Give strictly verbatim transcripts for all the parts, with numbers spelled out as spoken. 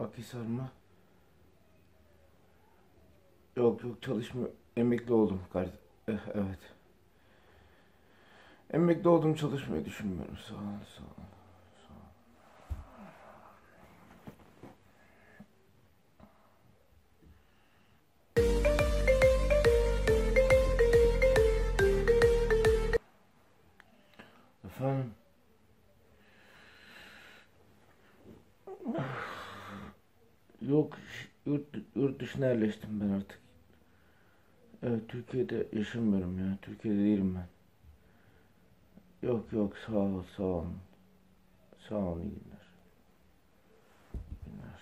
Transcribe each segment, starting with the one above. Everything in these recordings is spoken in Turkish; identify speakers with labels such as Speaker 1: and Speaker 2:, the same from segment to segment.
Speaker 1: Akhisar mı? Yok yok çalışmıyor. Emekli oldum kardeşim. Eh, evet. Emekli oldum, çalışmayı düşünmüyorum. Sağ ol, sağ ol. Efendim? Yok, yurt, yurt dışına yerleştim ben artık. Evet, Türkiye'de yaşamıyorum ya. Türkiye'de değilim ben. Yok yok, sağ ol, sağ ol. Sağ ol, iyi günler. İyi günler.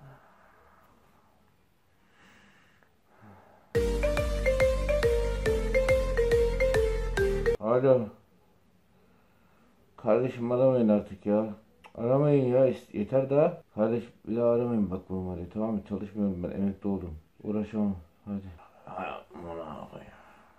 Speaker 1: Alo. Kardeşim aramayın artık ya. Aramayın ya, yeter daha. Kardeş bir daha aramayın bak bu numarayı, tamam mı? Çalışmıyorum ben, emekli oldum. Uğraşamam, hadi. Hay amına koyayım.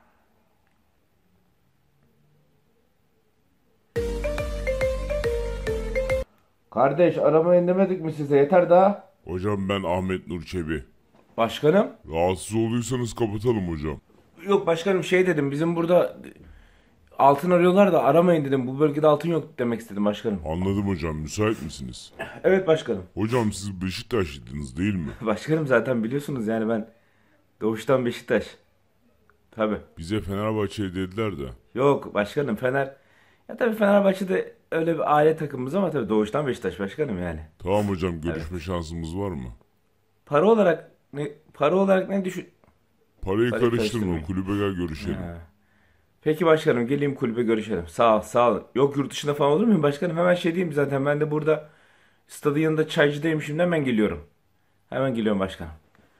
Speaker 1: Kardeş aramayın demedik mi size, yeter daha.
Speaker 2: Hocam ben Ahmet Nur Çebi.
Speaker 1: Başkanım?
Speaker 2: Rahatsız olduysanız kapatalım hocam.
Speaker 1: Yok başkanım, şey dedim, bizim burada altın arıyorlar da aramayın dedim. Bu bölgede altın yok demek istedim başkanım.
Speaker 2: Anladım hocam, müsait misiniz?
Speaker 1: Evet başkanım.
Speaker 2: Hocam siz Beşiktaşlıydınız değil mi?
Speaker 1: Başkanım zaten biliyorsunuz yani, ben doğuştan Beşiktaş. Tabi.
Speaker 2: Bize Fenerbahçe dediler de.
Speaker 1: Yok başkanım, Fener. Ya tabii Fenerbahçe'de öyle bir aile takımımız ama tabii doğuştan Beşiktaş başkanım yani.
Speaker 2: Tamam hocam, görüşme
Speaker 1: Evet.
Speaker 2: şansımız var mı?
Speaker 1: Para olarak ne para olarak ne düşün...
Speaker 2: Parayı
Speaker 1: Parayı
Speaker 2: karıştırma,
Speaker 1: karıştırmayın.
Speaker 2: kulübe gel görüşelim.
Speaker 1: Ha. Peki başkanım, geleyim kulübe görüşelim. Sağ ol, sağ ol. Yok, yurt dışında falan olur muyum başkanım? Hemen şey diyeyim, zaten ben de burada stadın yanında çaycıdayım, şimdi hemen geliyorum. Hemen geliyorum başkanım.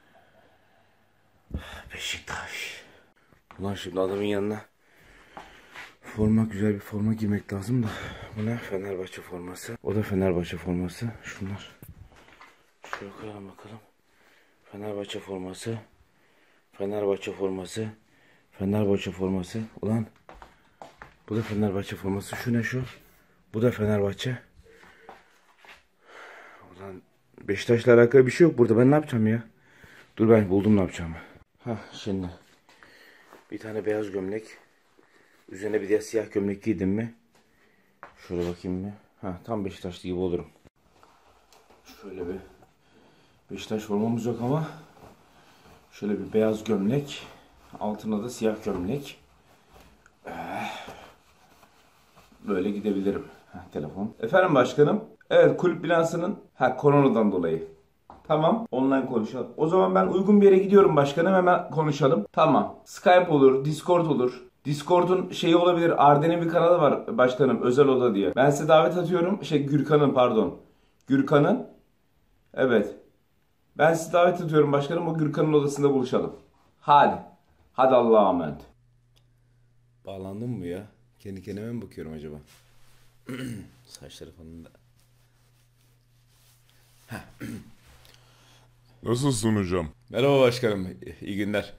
Speaker 1: Beşiktaş. Ulan şimdi adamın yanına forma, güzel bir forma giymek lazım da. Bu ne? Fenerbahçe forması. O da Fenerbahçe forması. Şunlar. Şöyle koyalım bakalım. Fenerbahçe forması. Fenerbahçe forması. Fenerbahçe forması. Ulan. Bu da Fenerbahçe forması. Şu ne şu? Bu da Fenerbahçe. Ulan Beşiktaş'la alakalı bir şey yok burada. Ben ne yapacağım ya? Dur, ben buldum ne yapacağımı. Hah, şimdi. Bir tane beyaz gömlek. Üzerine bir de siyah gömlek giydim mi? Şöyle bakayım mı? Ha, tam Beşiktaşlı gibi olurum. Şöyle bir Beşiktaş formamız yok ama şöyle bir beyaz gömlek, altına da siyah gömlek. Böyle gidebilirim. Ha, telefon. Efendim başkanım. Evet, kulüp bilansının ha koronadan dolayı. Tamam, online konuşalım. O zaman ben uygun bir yere gidiyorum başkanım, hemen konuşalım. Tamam. Skype olur, Discord olur. Discord'un şeyi olabilir. Arden'in bir kanalı var başkanım, özel oda diye. Ben size davet atıyorum. Şey, Gürkan'ın, pardon. Gürkan'ın. Evet. Ben size davet atıyorum başkanım. O Gürkan'ın odasında buluşalım. Hadi. Hadi Allah'a emanet. Bağlandım mı ya? Kendi kendime mi bakıyorum acaba? Saçları falan da.
Speaker 2: Nasılsın hocam?
Speaker 1: Merhaba başkanım. İyi günler.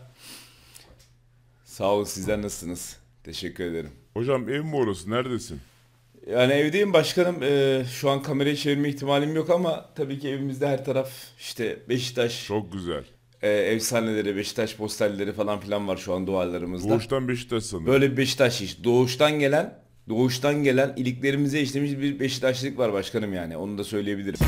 Speaker 1: Sağ olun, sizler nasılsınız? Teşekkür ederim.
Speaker 2: Hocam ev mi orası? Neredesin?
Speaker 1: Yani evdeyim başkanım. Ee, şu an kamerayı çevirme ihtimalim yok ama tabii ki evimizde her taraf işte Beşiktaş
Speaker 2: Çok güzel.
Speaker 1: e, efsaneleri, Beşiktaş posterleri falan filan var şu an duvarlarımızda.
Speaker 2: Doğuştan Beşiktaş sanırım.
Speaker 1: Böyle bir Beşiktaş iş. Doğuştan gelen, doğuştan gelen iliklerimize işlemiş bir Beşiktaşlık var başkanım yani. Onu da söyleyebilirim.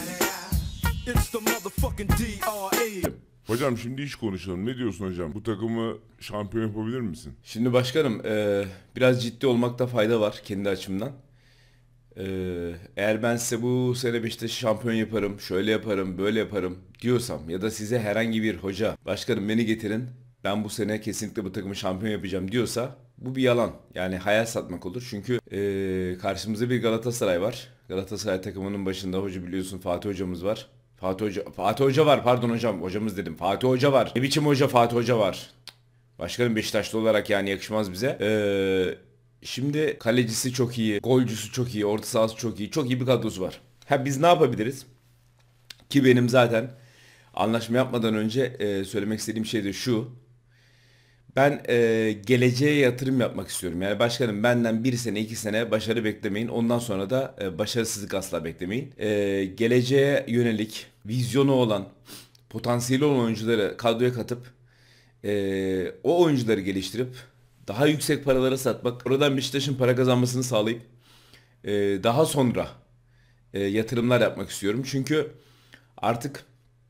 Speaker 2: Hocam şimdi iş konuşalım. Ne diyorsun hocam? Bu takımı şampiyon yapabilir misin?
Speaker 1: Şimdi başkanım e, biraz ciddi olmakta fayda var kendi açımdan. E, eğer ben size bu sene Beşiktaş'ı şampiyon yaparım, şöyle yaparım, böyle yaparım diyorsam ya da size herhangi bir hoca, başkanım beni getirin, ben bu sene kesinlikle bu takımı şampiyon yapacağım diyorsa bu bir yalan. Yani hayal satmak olur. Çünkü e, karşımızda bir Galatasaray var. Galatasaray takımının başında hoca, biliyorsun, Fatih hocamız var. Fatih Hoca, Fatih Hoca var, pardon hocam, hocamız dedim. Fatih Hoca var. Ne biçim hoca, Fatih Hoca var. Başkanım Beşiktaşlı olarak yani yakışmaz bize. Ee, şimdi kalecisi çok iyi, golcüsü çok iyi, orta sahası çok iyi. Çok iyi bir kadrosu var. Ha, biz ne yapabiliriz? Ki benim zaten anlaşma yapmadan önce e, söylemek istediğim şey de şu. Ben e, geleceğe yatırım yapmak istiyorum. Yani başkanım, benden bir sene iki sene başarı beklemeyin. Ondan sonra da e, başarısızlık asla beklemeyin. E, geleceğe yönelik vizyonu olan, potansiyeli olan oyuncuları kadroya katıp e, o oyuncuları geliştirip daha yüksek paralara satmak, oradan Beşiktaş'ın para kazanmasını sağlayıp e, daha sonra e, yatırımlar yapmak istiyorum. Çünkü artık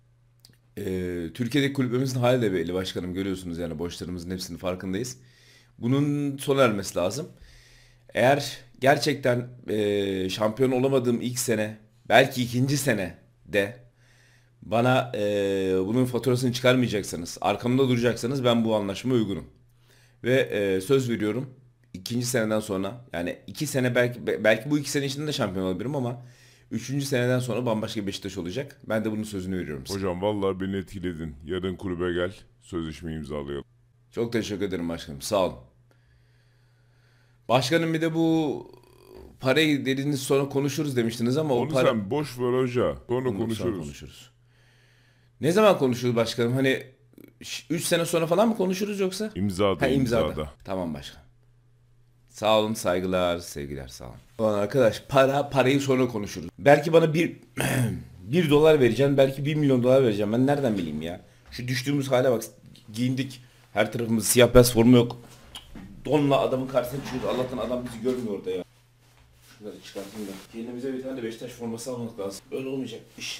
Speaker 1: Ee, Türkiye'deki kulübümüzün hali de belli başkanım, görüyorsunuz yani borçlarımızın hepsinin farkındayız. Bunun sona ermesi lazım. Eğer gerçekten e, şampiyon olamadığım ilk sene, belki ikinci sene de bana e, bunun faturasını çıkarmayacaksanız, arkamda duracaksanız ben bu anlaşmaya uygunum. Ve e, söz veriyorum, ikinci seneden sonra, yani iki sene, belki belki bu iki sene içinde de şampiyon olabilirim ama üçüncü seneden sonra bambaşka bir Beşiktaş olacak. Ben de bunun sözünü veriyorum size.
Speaker 2: Hocam vallahi beni etkiledin. Yarın kulübe gel. Sözleşme imzalayalım.
Speaker 1: Çok teşekkür ederim başkanım. Sağ olun. Başkanım, bir de bu parayı dediğiniz sonra konuşuruz demiştiniz ama o
Speaker 2: Onu
Speaker 1: para...
Speaker 2: sen boş ver hoca. Sonra
Speaker 1: Onu sonra
Speaker 2: konuşuruz.
Speaker 1: konuşuruz. Ne zaman konuşuruz başkanım? Hani üç sene sonra falan mı konuşuruz yoksa?
Speaker 2: İmzada,
Speaker 1: Ha, imzada.
Speaker 2: imzada.
Speaker 1: Tamam başkan. Sağ olun, saygılar, sevgiler, sağ olun. Ulan arkadaş, para parayı sonra konuşuruz. Belki bana bir bir dolar vereceğim, belki bir milyon dolar vereceğim. Ben nereden bileyim ya? Şu düştüğümüz hale bak, giyindik. Her tarafımız siyah beyaz, forma yok. Donla adamın karşısına çıkıyoruz. Allah'tan adam bizi görmüyor orada ya. Şunları çıkartayım da. Kendimize bir tane de Beşiktaş forması almak lazım. Böyle olmayacak iş.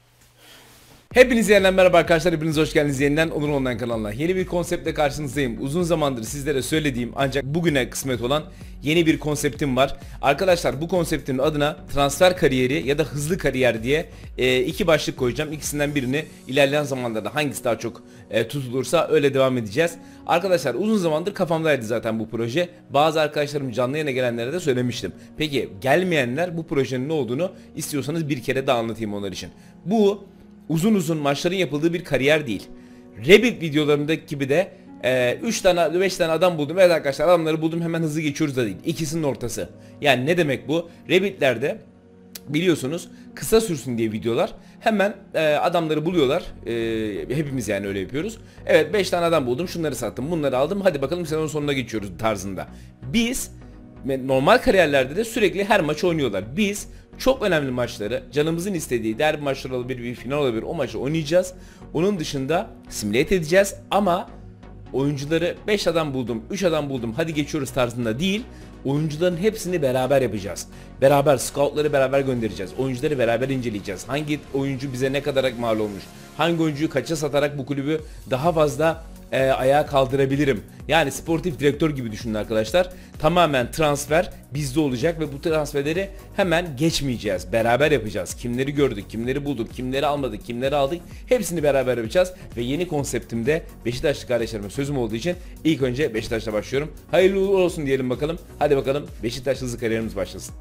Speaker 1: Hepinize yeniden merhaba arkadaşlar, hepiniz hoş geldiniz yeniden Onur Online kanalına. Yeni bir konseptle karşınızdayım. Uzun zamandır sizlere söylediğim ancak bugüne kısmet olan yeni bir konseptim var. Arkadaşlar, bu konseptin adına transfer kariyeri ya da hızlı kariyer diye e, iki başlık koyacağım. İkisinden birini ilerleyen zamanlarda hangisi daha çok e, tutulursa öyle devam edeceğiz. Arkadaşlar, uzun zamandır kafamdaydı zaten bu proje. Bazı arkadaşlarım canlı yayına gelenlere de söylemiştim. Peki gelmeyenler bu projenin ne olduğunu istiyorsanız bir kere daha anlatayım onlar için. Bu uzun uzun maçların yapıldığı bir kariyer değil. Rebuild videolarındaki gibi de üç tane beş tane adam buldum. Evet arkadaşlar, adamları buldum hemen hızlı geçiyoruz da değil. İkisinin ortası. Yani ne demek bu? Rebuild'lerde biliyorsunuz kısa sürsün diye videolar. Hemen e, adamları buluyorlar. E, hepimiz yani öyle yapıyoruz. Evet, beş tane adam buldum. Şunları sattım. Bunları aldım. Hadi bakalım sezon sonuna geçiyoruz tarzında. Biz normal kariyerlerde de sürekli her maçı oynuyorlar. Biz çok önemli maçları, canımızın istediği derbi maçları olabilir, bir final olabilir, o maçı oynayacağız. Onun dışında simüle edeceğiz ama oyuncuları beş adam buldum, üç adam buldum, hadi geçiyoruz tarzında değil. Oyuncuların hepsini beraber yapacağız. Beraber scoutları beraber göndereceğiz. Oyuncuları beraber inceleyeceğiz. Hangi oyuncu bize ne kadar mal olmuş? Hangi oyuncuyu kaça satarak bu kulübü daha fazla e, ayağa kaldırabilirim? Yani sportif direktör gibi düşünün arkadaşlar. Tamamen transfer bizde olacak ve bu transferleri hemen geçmeyeceğiz. Beraber yapacağız. Kimleri gördük, kimleri bulduk, kimleri almadık, kimleri aldık. Hepsini beraber yapacağız. Ve yeni konseptimde Beşiktaşlı kardeşlerime sözüm olduğu için ilk önce Beşiktaş'la başlıyorum. Hayırlı uğurlu olsun diyelim bakalım. Hadi bakalım Beşiktaş hızlı kariyerimiz başlasın.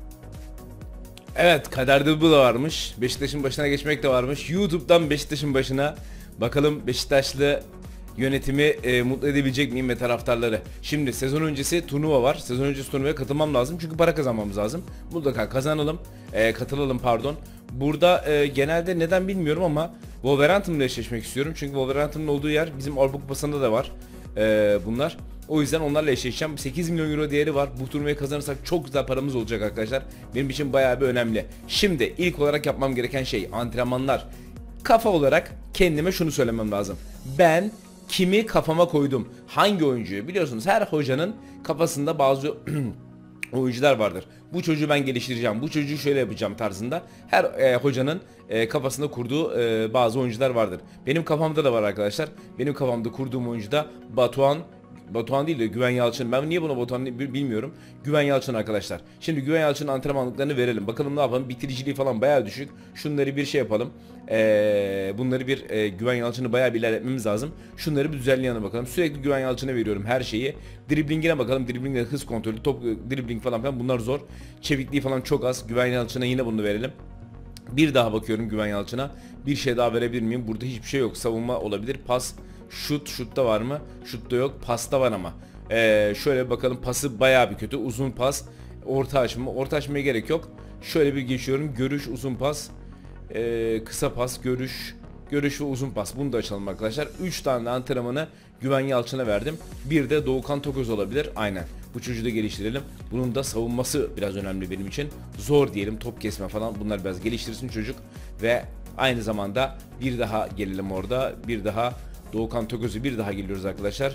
Speaker 1: Evet, kaderde bu da varmış. Beşiktaş'ın başına geçmek de varmış. YouTube'dan Beşiktaş'ın başına. Bakalım Beşiktaşlı yönetimi e, mutlu edebilecek miyim ve taraftarları. Şimdi sezon öncesi turnuva var. Sezon öncesi turnuvaya katılmam lazım. Çünkü para kazanmamız lazım. Mutlaka kazanalım. E, katılalım pardon. Burada e, genelde neden bilmiyorum ama Wolverhampton'la eşleşmek istiyorum. Çünkü Wolverhampton'ın olduğu yer bizim Avrupa Kupası'nda da var. E, bunlar. O yüzden onlarla eşleşeceğim. sekiz milyon euro değeri var. Bu turnuvayı kazanırsak çok güzel paramız olacak arkadaşlar. Benim için bayağı bir önemli. Şimdi ilk olarak yapmam gereken şey antrenmanlar. Kafa olarak kendime şunu söylemem lazım. Ben kimi kafama koydum? Hangi oyuncuyu? Biliyorsunuz her hocanın kafasında bazı oyuncular vardır. Bu çocuğu ben geliştireceğim. Bu çocuğu şöyle yapacağım tarzında. Her e, hocanın e, kafasında kurduğu e, bazı oyuncular vardır. Benim kafamda da var arkadaşlar. Benim kafamda kurduğum oyuncu da Batuhan. Batuhan değil de Güven Yalçın. Ben niye buna Batuhan bilmiyorum. Güven Yalçın arkadaşlar. Şimdi Güven Yalçın'ın antrenmanlıklarını verelim. Bakalım ne yapalım. Bitiriciliği falan bayağı düşük. Şunları bir şey yapalım. Ee, bunları bir e, Güven Yalçın'ı bayağı bir ilerletmemiz lazım. Şunları bir düzenleyelim bakalım. Sürekli Güven Yalçın'a veriyorum her şeyi. Driblingine bakalım. Driblingde hız kontrolü, top dribling falan filan bunlar zor. Çevikliği falan çok az. Güven Yalçın'a yine bunu verelim. Bir daha bakıyorum Güven Yalçın'a. Bir şey daha verebilir miyim? Burada hiçbir şey yok. Savunma olabilir. Pas, şut, şutta var mı? Şutta yok. Pasta var ama. Ee, şöyle bakalım, pası bayağı bir kötü. Uzun pas. Orta açma. Orta açmaya gerek yok. Şöyle bir geçiyorum. Görüş, uzun pas. Ee, kısa pas, görüş. Görüş ve uzun pas. Bunu da açalım arkadaşlar. üç tane antrenmanı Güven Yalçın'a verdim. Bir de Doğukan Toköz olabilir. Aynen. Bu çocuğu da geliştirelim. Bunun da savunması biraz önemli benim için. Zor diyelim, top kesme falan. Bunlar biraz geliştirsin çocuk. Ve aynı zamanda bir daha gelelim orada. Bir daha Doğukan Toköz'ü bir daha geliyoruz arkadaşlar.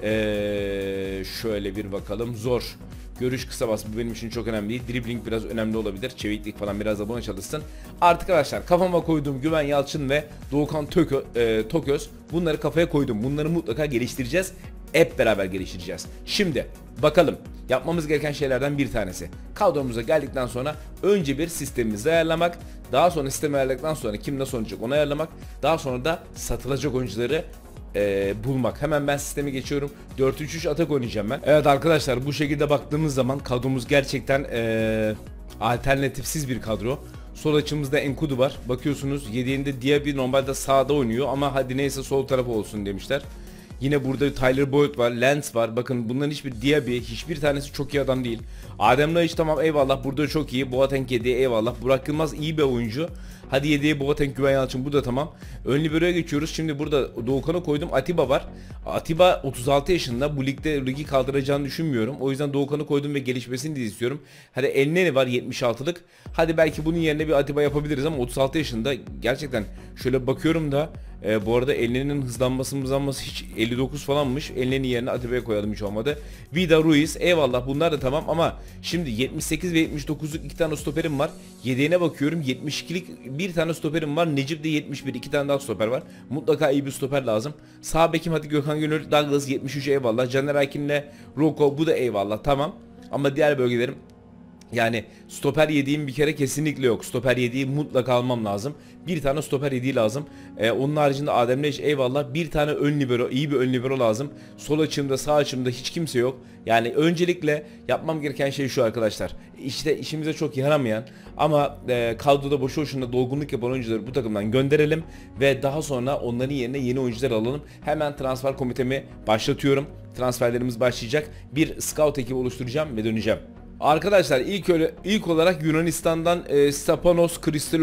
Speaker 1: Ee, şöyle bir bakalım. Zor. Görüş kısa bas, bu benim için çok önemli değil. Dribbling biraz önemli olabilir. Çeviklik falan biraz da buna çalışsın. Artık arkadaşlar kafama koyduğum Güven Yalçın ve Doğukan Tökö, e, Toköz, bunları kafaya koydum. Bunları mutlaka geliştireceğiz. Hep beraber geliştireceğiz. Şimdi bakalım, yapmamız gereken şeylerden bir tanesi. Kadromuza geldikten sonra önce bir sistemimizi ayarlamak. Daha sonra sistemi ayarladıktan sonra kim nasıl oynayacak onu ayarlamak. Daha sonra da satılacak oyuncuları e, bulmak. Hemen ben sistemi geçiyorum. dört üç üç atak oynayacağım ben. Evet arkadaşlar, bu şekilde baktığımız zaman kadromuz gerçekten e, alternatifsiz bir kadro. Sol açımızda Enkudu var. Bakıyorsunuz yedeğinde Diaby normalde sağda oynuyor ama hadi neyse sol tarafı olsun demişler. Yine burada Tyler Boyd var, Lens var. Bakın bunların hiçbir Diaby, hiçbir tanesi çok iyi adam değil. Adem Laiç tamam eyvallah, burada çok iyi. Boateng yedeği eyvallah. Burak Yılmaz iyi bir oyuncu. Hadi yedeği Boateng, Güven Yalçın, bu da tamam. Ön libero'ya geçiyoruz. Şimdi burada Doğukan'ı koydum. Atiba var. Atiba otuz altı yaşında. Bu ligde ligi kaldıracağını düşünmüyorum. O yüzden Doğukan'ı koydum ve gelişmesini de istiyorum. Hadi Elneny var yetmiş altılık. Hadi belki bunun yerine bir Atiba yapabiliriz ama otuz altı yaşında gerçekten şöyle bakıyorum da e, bu arada Elneny'nin hızlanması hızlanması hiç elli dokuz falanmış. Elneny yerine Atiba'ya koyalım, hiç olmadı. Vida Ruiz eyvallah, bunlar da tamam ama şimdi yetmiş sekiz ve yetmiş dokuzluk iki tane stoperim var. Yedeğine bakıyorum, yetmiş ikilik bir tane stoperim var. Necip de yetmiş bir, iki tane daha stoper var. Mutlaka iyi bir stoper lazım. Sağ bekim hadi Gökhan Gönül, Douglas yetmiş üç eyvallah. Caner Erkin'le Roko, bu da eyvallah tamam. Ama diğer bölgelerim, yani stoper yediğim bir kere kesinlikle yok. Stoper yediği mutlaka almam lazım. Bir tane stoper yediği lazım. Ee, onun haricinde Adem Laiç eyvallah. Bir tane ön libero, iyi bir ön libero lazım. Sol açımda, sağ açımda hiç kimse yok. Yani öncelikle yapmam gereken şey şu arkadaşlar. İşte işimize çok yaramayan ama e, kadroda boşu boşuna dolgunluk yapan oyuncuları bu takımdan gönderelim ve daha sonra onların yerine yeni oyuncular alalım. Hemen transfer komitemi başlatıyorum. Transferlerimiz başlayacak. Bir scout ekibi oluşturacağım ve döneceğim. Arkadaşlar ilk öyle ilk olarak Yunanistan'dan e, Stepanos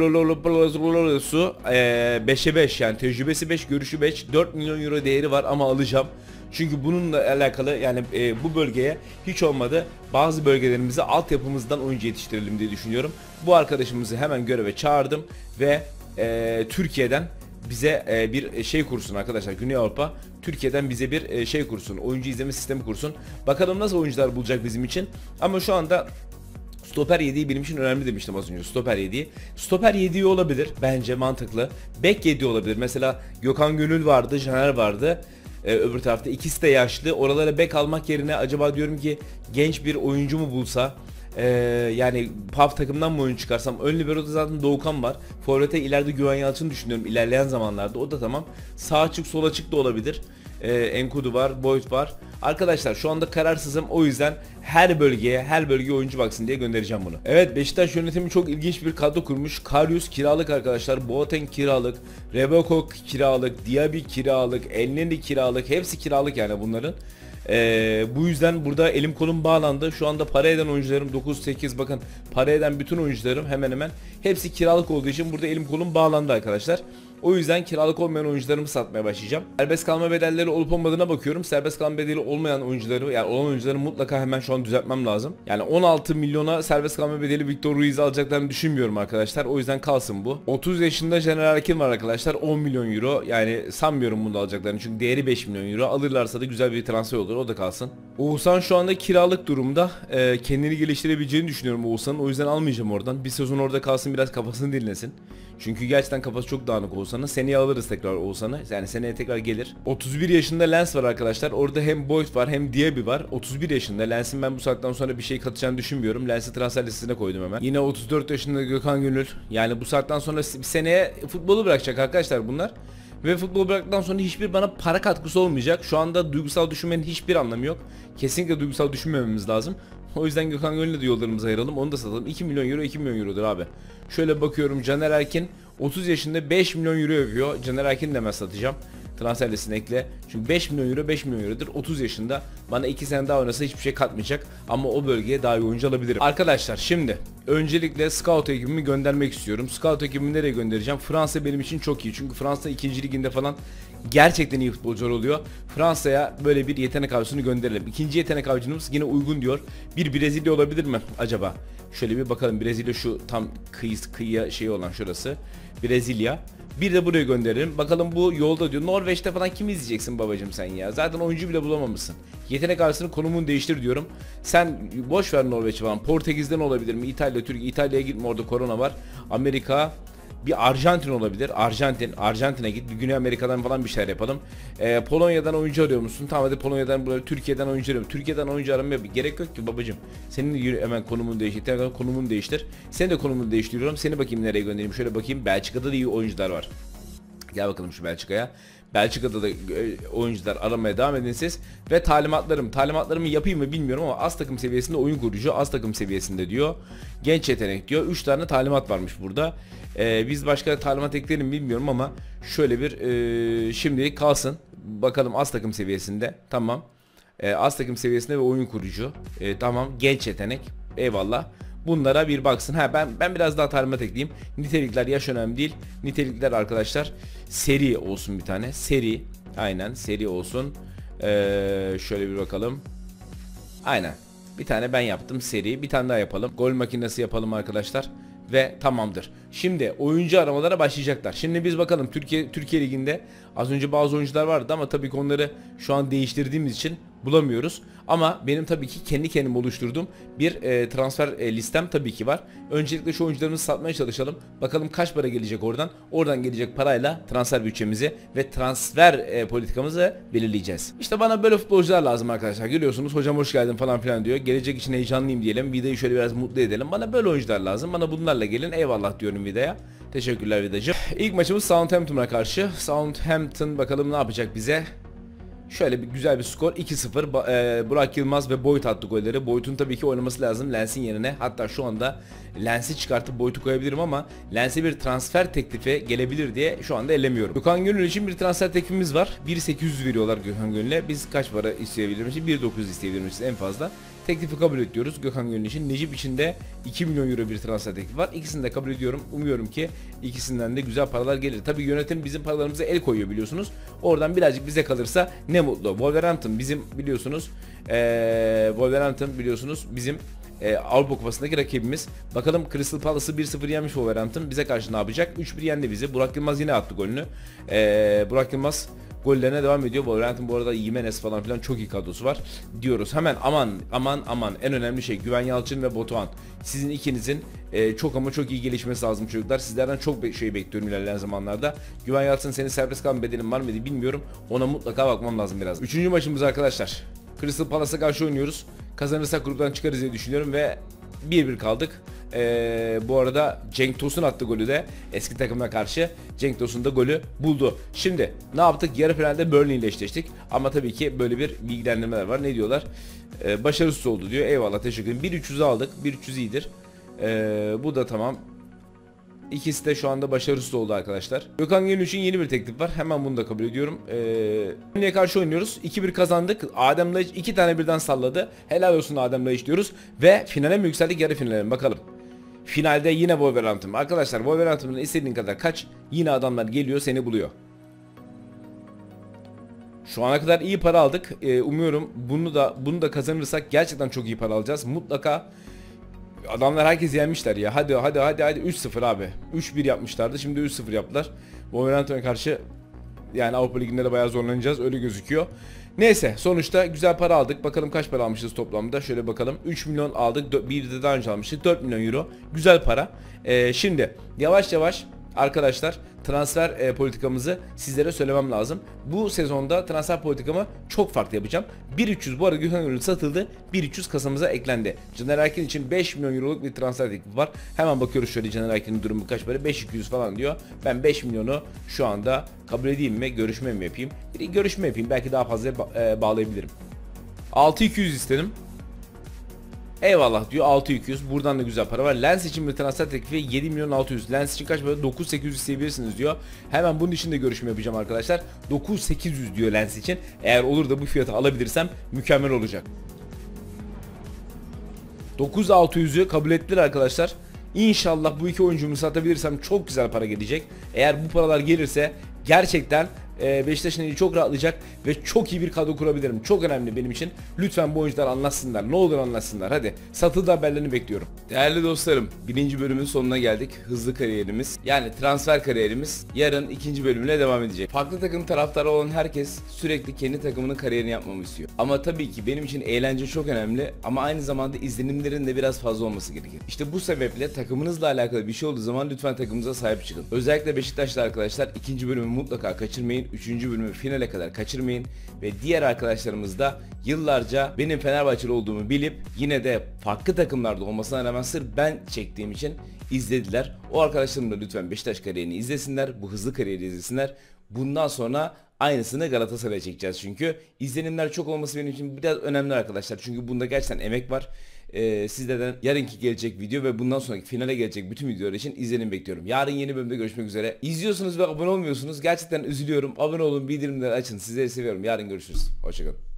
Speaker 1: Christololopoulosu e, beşe beş, yani tecrübesi beş, görüşü beş, dört milyon euro değeri var ama alacağım. Çünkü bununla alakalı yani e, bu bölgeye hiç olmadı bazı bölgelerimize altyapımızdan oyuncu yetiştirelim diye düşünüyorum. Bu arkadaşımızı hemen göreve çağırdım ve e, Türkiye'den bize e, bir şey kursun arkadaşlar. Güney Avrupa Türkiye'den bize bir e, şey kursun, oyuncu izleme sistemi kursun. Bakalım nasıl oyuncular bulacak bizim için. Ama şu anda stoper yediği benim için önemli demiştim az önce. Stoper yediği. Stoper yediği olabilir bence, mantıklı. Bek yediği olabilir. Mesela Gökhan Gönül vardı, Caner vardı. Ee, öbür tarafta ikisi de yaşlı. Oralara bek almak yerine acaba diyorum ki genç bir oyuncu mu bulsa? Ee, yani P A F takımdan mı oyun çıkarsam? Ön libero'da zaten Doğukan var. Forvet'e ileride Güven Yalçın düşünüyorum ilerleyen zamanlarda. O da tamam. Sağ açık sol açık da olabilir. Ee, Enkudu var, Boyd var. Arkadaşlar şu anda kararsızım, o yüzden her bölgeye her bölgeye oyuncu baksın diye göndereceğim bunu. Evet, Beşiktaş yönetimi çok ilginç bir kadro kurmuş. Karius kiralık arkadaşlar, Boateng kiralık, Rebekok kiralık, Diaby kiralık, Elneny kiralık, hepsi kiralık yani bunların. Ee, bu yüzden burada elim kolum bağlandı. Şu anda para eden oyuncularım dokuz sekiz, bakın para eden bütün oyuncularım hemen hemen hepsi kiralık olduğu için burada elim kolum bağlandı arkadaşlar. O yüzden kiralık olmayan oyuncularımı satmaya başlayacağım. Serbest kalma bedelleri olup olmadığına bakıyorum. Serbest kalma bedeli olmayan oyuncuları, yani olan oyuncuları mutlaka hemen şu an düzeltmem lazım. Yani on altı milyona serbest kalma bedeli Victor Ruiz'i alacaklarını düşünmüyorum arkadaşlar. O yüzden kalsın bu. otuz yaşında Caner Erkin var arkadaşlar. on milyon euro. Yani sanmıyorum bunu da alacaklarını. Çünkü değeri beş milyon euro. Alırlarsa da güzel bir transfer olur. O da kalsın. Oğuzhan şu anda kiralık durumda. Ee, kendini geliştirebileceğini düşünüyorum Oğuzhan'ın. O yüzden almayacağım oradan. Bir sezon orada kalsın, biraz kafasını dinlesin. Çünkü gerçekten kafası çok dağınık Oğuzhan'ın. Seneye alırız tekrar Oğuzhan'ı. Yani seneye tekrar gelir. otuz bir yaşında Lens var arkadaşlar. Orada hem Boyd var hem Diaby var. otuz bir yaşında. Lens'in ben bu saatten sonra bir şey katacağını düşünmüyorum. Lens'i transfer listesine koydum hemen. Yine otuz dört yaşında Gökhan Gönül. Yani bu saatten sonra bir seneye futbolu bırakacak arkadaşlar bunlar. Ve futbol bıraktıktan sonra hiçbir bana para katkısı olmayacak. Şu anda duygusal düşünmenin hiçbir anlamı yok. Kesinlikle duygusal düşünmememiz lazım. O yüzden Gökhan Gönül'le de yollarımızı ayıralım. Onu da satalım. iki milyon euro iki milyon eurodur abi. Şöyle bakıyorum, Caner Erkin otuz yaşında beş milyon euro yapıyor. Caner Erkin'i de ben satacağım. transfer listesine ekle. Çünkü beş milyon euro beş milyon eurodur. otuz yaşında. Bana iki sene daha oynasa hiçbir şey katmayacak. Ama o bölgeye daha iyi oyuncu alabilirim. Arkadaşlar şimdi öncelikle scout ekibimi göndermek istiyorum. Scout ekibimi nereye göndereceğim? Fransa benim için çok iyi. Çünkü Fransa ikinci liginde falan gerçekten iyi futbolcular oluyor. Fransa'ya böyle bir yetenek avcısını gönderelim. İkinci yetenek avcımız yine uygun diyor. Bir Brezilya olabilir mi acaba? Şöyle bir bakalım. Brezilya şu tam kıyı, kıyıya şey olan şurası. Brezilya. Bir de buraya gönderelim. Bakalım bu yolda diyor. Norveç'te falan kim izleyeceksin babacım sen ya? Zaten oyuncu bile bulamamışsın. Yetenek avcısının konumunu değiştir diyorum. Sen boş ver Norveç falan. Portekiz'den olabilir mi? İtalya, Türkiye. İtalya'ya gitme, orada korona var. Amerika. Bir Arjantin olabilir. Arjantin. Arjantin'e git. Bir Güney Amerika'dan falan bir şeyler yapalım. Ee, Polonya'dan oyuncu arıyor musun? Tamam hadi Polonya'dan buraya. Türkiye'den oyuncu arıyorum. Türkiye'den oyuncu aramaya gerek yok ki babacım. Senin de hemen konumunu değiştir. Konumunu değiştir. Senin de konumunu değiştiriyorum. Seni bakayım nereye göndereyim. Şöyle bakayım. Belçika'da da iyi oyuncular var. Gel bakalım şu Belçika'ya. Belçika'da da oyuncular aramaya devam edin siz. Ve talimatlarım. Talimatlarımı yapayım mı bilmiyorum ama az takım seviyesinde oyun kurucu. Az takım seviyesinde diyor. Genç yetenek diyor. üç tane talimat varmış burada. Ee, biz başka talimat ekleyelim bilmiyorum ama şöyle bir e, şimdilik kalsın. Bakalım az takım seviyesinde. Tamam. Ee, az takım seviyesinde ve oyun kurucu. Ee, tamam. Genç yetenek. Eyvallah. Bunlara bir baksın. Ha ben ben biraz daha talimat ekleyeyim. Nitelikler yaş önemli değil. Nitelikler arkadaşlar seri olsun bir tane. Seri. Aynen seri olsun. Ee, şöyle bir bakalım. Aynen. Bir tane ben yaptım seri. Bir tane daha yapalım. Gol makinesi yapalım arkadaşlar. Ve tamamdır. Şimdi oyuncu aramalara başlayacaklar. Şimdi biz bakalım Türkiye Türkiye Ligi'nde az önce bazı oyuncular vardı ama tabii ki onları şu an değiştirdiğimiz için bulamıyoruz. Ama benim tabii ki kendi kendim oluşturduğum bir e, transfer e, listem tabii ki var. Öncelikle şu oyuncularımızı satmaya çalışalım. Bakalım kaç para gelecek oradan. Oradan gelecek parayla transfer bütçemizi ve transfer e, politikamızı belirleyeceğiz. İşte bana böyle futbolcular lazım arkadaşlar. Görüyorsunuz hocam hoş geldin falan filan diyor. Gelecek için heyecanlıyım diyelim. Vida'yı şöyle biraz mutlu edelim. Bana böyle oyuncular lazım. Bana bunlarla gelin. Eyvallah diyorum Vida'ya. Teşekkürler Vida'cığım. İlk maçımız Southampton'a karşı. Southampton bakalım ne yapacak bize. Şöyle bir güzel bir skor iki sıfır. e, Burak Yılmaz ve Boyd attı golleri. Boyd'un tabii ki oynaması lazım Lens'in yerine. Hatta şu anda Lens'i çıkartıp Boyd'u koyabilirim ama Lens'e bir transfer teklifi gelebilir diye şu anda ellemiyorum. Gökhan Gönül için bir transfer teklifimiz var. bir sekiz yüz veriyorlar Gökhan Gönül'e. Biz kaç para isteyebiliriz? bir dokuz yüz isteyebiliriz en fazla. Teklifi kabul ediyoruz Gökhan Gönül için. Necip için de iki milyon euro bir transfer teklifi var. İkisini de kabul ediyorum. Umuyorum ki ikisinden de güzel paralar gelir. Tabii yönetim bizim paralarımıza el koyuyor biliyorsunuz. Oradan birazcık bize kalırsa ne mutlu. Wolverhampton bizim biliyorsunuz. Ee, Wolverhampton biliyorsunuz bizim e, Avrupa Kupası'ndaki rakibimiz. Bakalım Crystal Palace'ı bir sıfır yenmiş Wolverhampton. Bize karşı ne yapacak? üç bir yendi bizi. Burak Yılmaz yine attı golünü. Ee, Burak Yılmaz gollerine devam ediyor. Wolverhampton bu arada Jimenez falan filan çok iyi kadrosu var diyoruz. Hemen aman aman aman en önemli şey Güven Yalçın ve Batuhan. Sizin ikinizin e, çok ama çok iyi gelişmesi lazım çocuklar. Sizlerden çok be şey bekliyorum ilerleyen zamanlarda. Güven Yalçın senin serbest kalma bedelin var mıydı bilmiyorum. Ona mutlaka bakmam lazım biraz. Üçüncü maçımız arkadaşlar. Crystal Palace'a karşı oynuyoruz. Kazanırsak gruptan çıkarız diye düşünüyorum ve bir bir kaldık. Ee, bu arada Cenk Tosun attı golü de eski takımına karşı. Cenk Tosun da golü buldu. Şimdi ne yaptık? Yarı finalde Burnley ile eşleştik. Ama tabii ki böyle bir bilgilendirmeler var. Ne diyorlar? Ee, başarısız oldu diyor. Eyvallah teşekkür ederim. bir üç yüz'ü aldık. bir üç yüz iyidir. Ee, bu da tamam. İkisi de şu anda başarısız oldu arkadaşlar. Gökhan Gönül için yeni bir teklif var. Hemen bunu da kabul ediyorum. Burnley'e ee, karşı oynuyoruz. iki bir kazandık. Adem Laiç iki tane birden salladı. Helal olsun Adem Laiç diyoruz. Ve finale mi yükseldik? Yarı finale mi? Bakalım. Finalde yine Wolverhampton. Arkadaşlar Wolverhampton'dan istediğin kadar kaç. Yine adamlar geliyor seni buluyor. Şu ana kadar iyi para aldık. Ee, umuyorum bunu da bunu da kazanırsak gerçekten çok iyi para alacağız. Mutlaka. Adamlar herkes yenmişler ya. Hadi hadi hadi hadi üç sıfır abi. üç bir yapmışlardı. Şimdi üç sıfır yaptılar. Wolverhampton'a karşı yani Avrupa Ligi'nde de bayağı zorlanacağız. Öyle gözüküyor. Neyse sonuçta güzel para aldık. Bakalım kaç para almışız toplamda. Şöyle bakalım. üç milyon aldık. Bir de daha önce almıştık. dört milyon euro. Güzel para. Ee, şimdi yavaş yavaş arkadaşlar transfer e, politikamızı sizlere söylemem lazım. Bu sezonda transfer politikamı çok farklı yapacağım. bir üç yüz bu arada Gökhan Gönül satıldı. bir üç yüz kasamıza eklendi. Caner Erkin için beş milyon euroluk bir transfer teklifi var. Hemen bakıyoruz şöyle Caner Erkin'in durumu kaç para? beş iki yüz falan diyor. Ben beş milyonu şu anda kabul edeyim mi? Görüşme mi yapayım? Bir görüşme yapayım. Belki daha fazla ba e, bağlayabilirim. altı iki yüz istedim. Eyvallah diyor, altı bin iki yüz. Buradan da güzel para var. Lens için bir transfer teklifi yedi milyon altı yüz. Lens için kaç para? dokuz bin sekiz yüz isteyebilirsiniz diyor. Hemen bunun için de görüşme yapacağım arkadaşlar. dokuz bin sekiz yüz diyor Lens için. Eğer olur da bu fiyata alabilirsem mükemmel olacak. dokuz bin altı yüzü kabul ettiler arkadaşlar. İnşallah bu iki oyuncumu satabilirsem çok güzel para gelecek. Eğer bu paralar gelirse gerçekten Beşiktaş'ın eli çok rahatlayacak ve çok iyi bir kadro kurabilirim. Çok önemli benim için. Lütfen bu oyuncular anlatsınlar. Ne olur anlatsınlar. Hadi satıldı haberlerini bekliyorum. Değerli dostlarım, birinci bölümün sonuna geldik. Hızlı kariyerimiz, yani transfer kariyerimiz yarın ikinci bölümüne devam edecek. Farklı takım taraftarı olan herkes sürekli kendi takımının kariyerini yapmamı istiyor. Ama tabii ki benim için eğlence çok önemli ama aynı zamanda izlenimlerin de biraz fazla olması gerekir. İşte bu sebeple takımınızla alakalı bir şey olduğu zaman lütfen takımınıza sahip çıkın. Özellikle Beşiktaşlı arkadaşlar ikinci bölümü mutlaka kaçırmayın. Üçüncü bölümü finale kadar kaçırmayın ve diğer arkadaşlarımız da yıllarca benim Fenerbahçeli olduğumu bilip yine de farklı takımlarda olmasına rağmen sırf ben çektiğim için izlediler. O arkadaşlarım da lütfen Beşiktaş kariyerini izlesinler, bu hızlı kariyeri izlesinler. Bundan sonra aynısını Galatasaray'a çekeceğiz çünkü izlenimler çok olması benim için biraz önemli arkadaşlar. Çünkü bunda gerçekten emek var. Ee, sizlerden yarınki gelecek video ve bundan sonraki finale gelecek bütün videolar için izlenim bekliyorum. Yarın yeni bölümde görüşmek üzere. İzliyorsunuz ve abone olmuyorsunuz. Gerçekten üzülüyorum. Abone olun, bildirimleri açın. Sizleri seviyorum. Yarın görüşürüz. Hoşçakalın.